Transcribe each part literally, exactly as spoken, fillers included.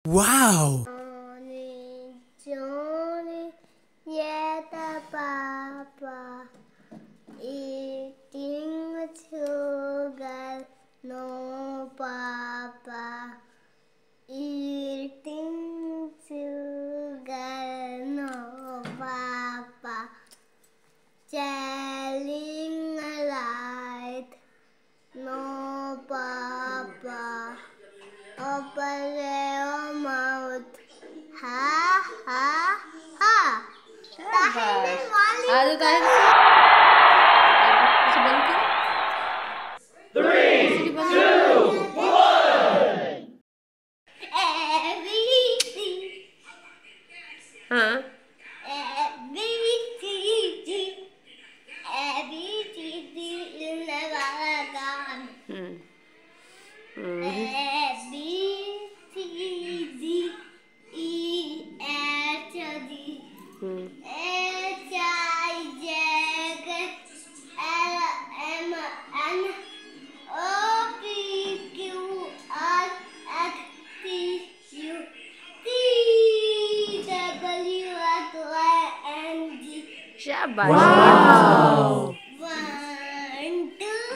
Wow! Johnny, Johnny, yeah, the papa eating sugar, no papa eating sugar, no papa telling a lie, no papa open your mouth, ha ha ha. Tahir वाली आज ताहिर से बंद करो। Three, two, one. A B C हाँ A B C D A B C D in the garden. Hmm A B C D E F G hmm H I J K L M N O P Q R S T U V W X Y and Z. शाबाश। Wow! One, two,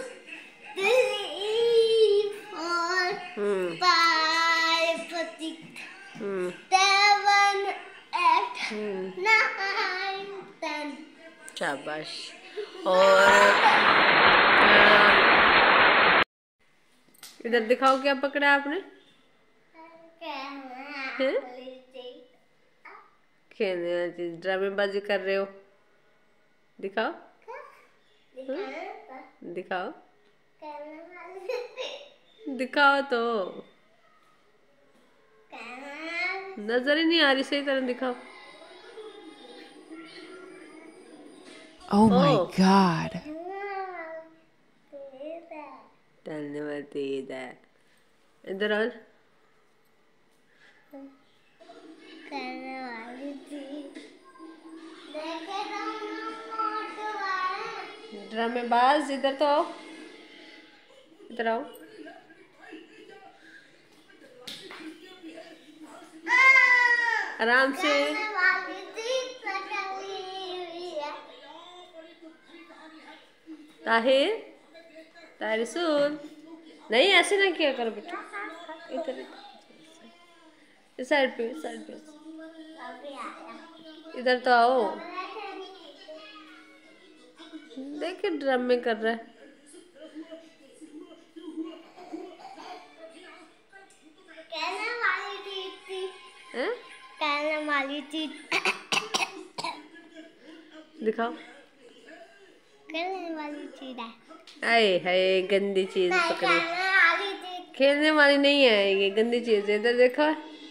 three, four, हम्म five, six, हम्म seven, eight, हम्म nine, ten. शाबाश। और इधर दिखाओ क्या पकड़ा आपने? हैं? खेलने वाली चीज, ड्रामेबाजी कर रहे हो। दिखाओ दिखाओ दिखाओ तो, नजर ही नहीं आ रही, सही तरह दिखाओ। Oh my Oh. god. धन्यवाद तेज है। इधर और ड्रामेबाज, इधर तो आओ, इधर आओ। आराम से। ताहिर ताहिर सुन, नहीं ऐसे ना किया करो बेटा। इधर इस साइड पे, साइड पे, इधर तो आओ। देखिए ड्रम में कर रहा है। हैं? कहने वाली चीज दिखाओ। कहने वाली चीज है। आए हाय, गंदी चीज पकड़ी। कहने वाली चीज खेलने वाली नहीं है ये, गंदी चीज है। इधर देखो।